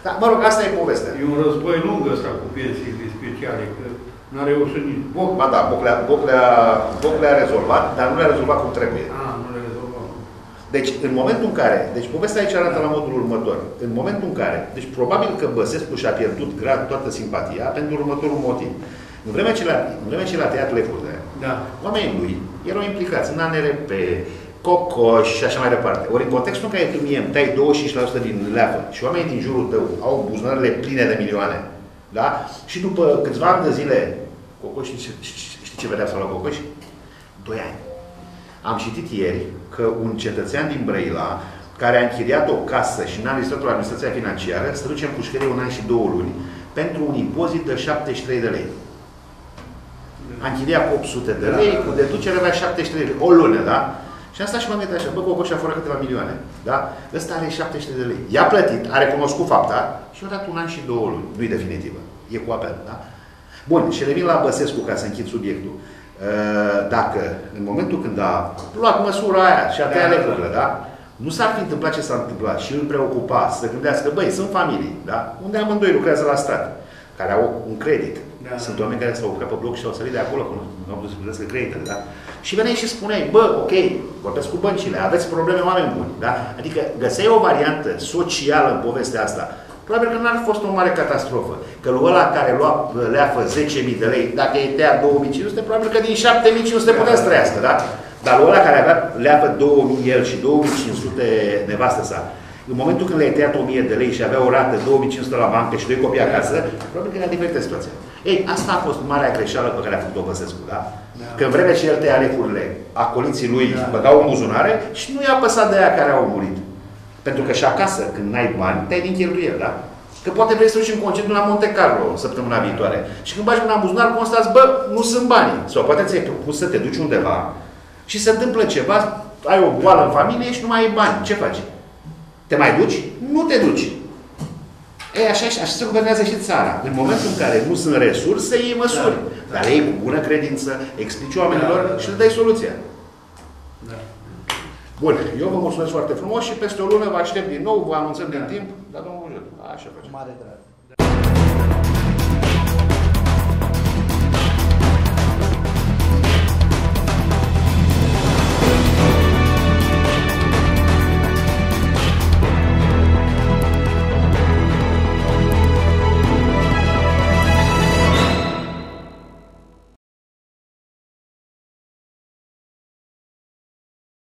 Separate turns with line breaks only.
Dar, mă rog, asta e povestea.
E un război lung ăsta cu pensiile speciale, că n-a reușit nici.
Ba da, Boc le-a rezolvat, dar nu le-a rezolvat cum trebuie.
Nu le rezolvăm.
Deci, în momentul în care, deci povestea aici arată la modul următor. În momentul în care, deci probabil că Băsescu și-a pierdut toată simpatia pentru următorul motiv. În vremea ce l-a tăiat lefurile, oamenii lui erau implicați în ANRP, Cocoș și așa mai departe. Ori în contextul în care tu mie îmi tai 25% din leafă și oamenii din jurul tău au buzunarele pline de milioane, da? Și după câțiva ani de zile, Cocoș, știi ce vedea sau la Cocoș? 2 ani. Am citit ieri că un cetățean din Brăila, care a închiriat o casă și n-a registrat la administrația financiară, se duce în pușcărie 1 an și 2 luni pentru un impozit de 73 de lei. A închiriat 800 de lei, cu deducere avea 73 de lei. O lună, da? Și asta și m-am gândit așa, bă, Cocoș a furat câteva milioane, da? Ăsta are 73 de lei. I-a plătit, a recunoscut fapta și a dat 1 an și 2 luni. Nu-i definitivă. E cu apel, da? Bun, și revin la Băsescu ca să închid subiectul. Dacă, în momentul când a luat măsura aia și a tăiat legurile, da? Nu s-ar fi întâmplat ce s-a întâmplat și îl preocupa să gândească, băi, sunt familii, da? Unde amândoi lucrează la stat, care au un credit. Sunt oameni care s-au urcat pe bloc și au sărit de acolo, că nu au putut să plătească creditele, da? Și veneai și spuneai, bă, ok, vorbesc cu băncile, aveți probleme, oameni buni, da? Adică găseai o variantă socială în povestea asta. Probabil că n-ar fi fost o mare catastrofă. Că lui ăla care lua leafă 10.000 de lei, dacă îi tăia 2.500, probabil că din 7.500 putea să trăiască, da? Dar lui ăla care avea leafă 2.000 el și 2.500 nevastă sa, în momentul când le-ai tăiat 1.000 de lei și avea o rată 2.500 la bancă și 2 copii acasă, probabil că era diferită situația. Ei, asta a fost marea greșeală pe care a făcut-o Băsescu, da? Că în vremea ce el tăia lefurile, acoliții lui băgau în buzunare și nu i-a păsat de aia care au murit. Pentru că și acasă, când n-ai bani, te-ai din cheltuieli, da? Că poate vrei să duci în concediu la Monte Carlo săptămâna viitoare. Și când bagi mâna în buzunar, constați, bă, nu sunt bani. Sau poate ți-ai propus să te duci undeva și se întâmplă ceva, ai o boală în familie și nu mai ai bani. Ce faci? Te mai duci? Nu te duci. Ei, așa se guvernează și țara. În momentul în care nu sunt resurse, iei măsuri. Dar ei cu bună credință, explici oamenilor și le dai soluția. Bun, eu vă mulțumesc foarte frumos și peste o lună vă aștept din nou, vă anunțăm din timp, dar domnul Jur, așa facem.
Mare drag.